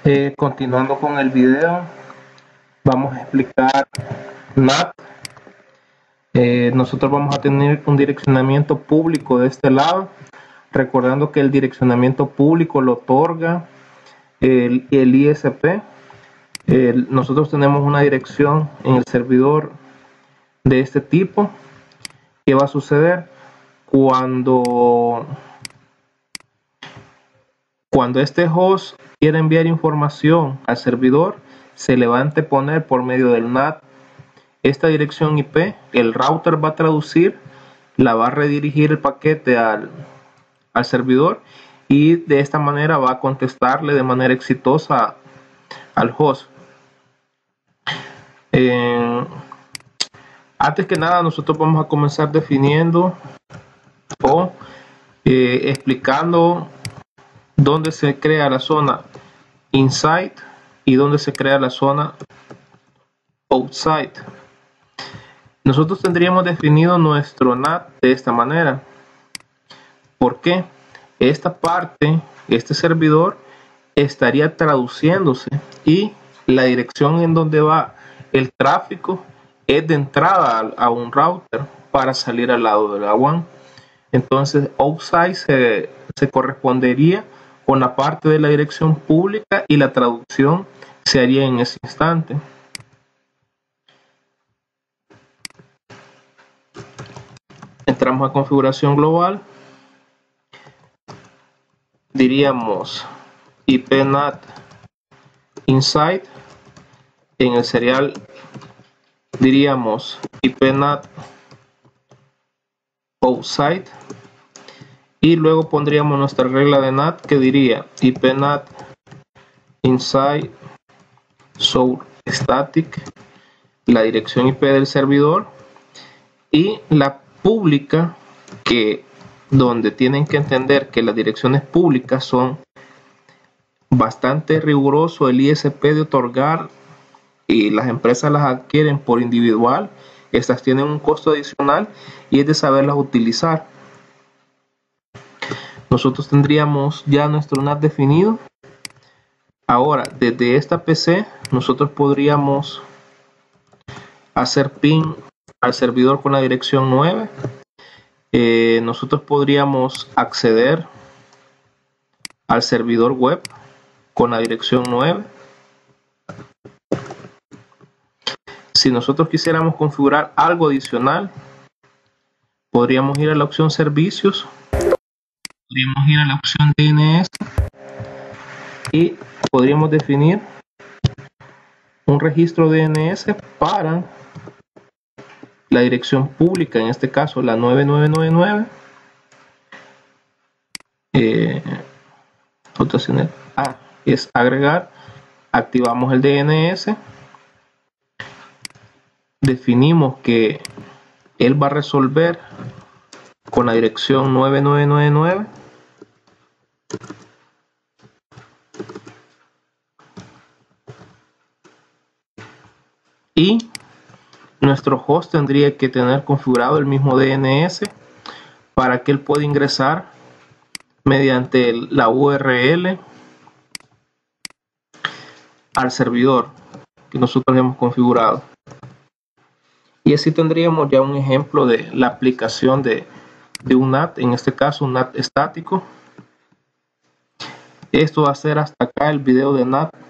Continuando con el video, vamos a explicar NAT. Nosotros vamos a tener un direccionamiento público de este lado, recordando que el direccionamiento público lo otorga el ISP. Nosotros tenemos una dirección en el servidor de este tipo. ¿Qué va a suceder? Cuando este host quiere enviar información al servidor, se le va a anteponer por medio del NAT esta dirección IP. El router va a traducir, la va a redirigir el paquete al servidor, y de esta manera va a contestarle de manera exitosa al host. Antes que nada, nosotros vamos a comenzar definiendo o explicando dónde se crea la zona inside y dónde se crea la zona outside. Nosotros tendríamos definido nuestro NAT de esta manera. ¿Por qué? Esta parte, este servidor, estaría traduciéndose, y la dirección en donde va el tráfico es de entrada a un router para salir al lado de la WAN. Entonces outside se correspondería con la parte de la dirección pública, y la traducción se haría en ese instante. Entramos a configuración global, diríamos IP NAT inside. En el serial diríamos IP NAT outside, y luego pondríamos nuestra regla de NAT que diría IP NAT inside source static, la dirección IP del servidor, y la pública, que donde tienen que entender que las direcciones públicas son bastante riguroso el ISP de otorgar, y las empresas las adquieren por individual. Estas tienen un costo adicional y es de saberlas utilizar. Nosotros tendríamos ya nuestro NAT definido. Ahora, desde esta PC nosotros podríamos hacer ping al servidor con la dirección 9. Nosotros podríamos acceder al servidor web con la dirección 9. Si nosotros quisiéramos configurar algo adicional, podríamos ir a la opción servicios, podríamos ir a la opción DNS y podríamos definir un registro DNS para la dirección pública, en este caso la 9999. Es agregar, activamos el DNS, definimos que él va a resolver con la dirección 9999, y nuestro host tendría que tener configurado el mismo DNS para que él pueda ingresar mediante la URL al servidor que nosotros hemos configurado. Y así tendríamos ya un ejemplo de la aplicación de un NAT, en este caso un NAT estático. Esto va a ser hasta acá el video de NAT.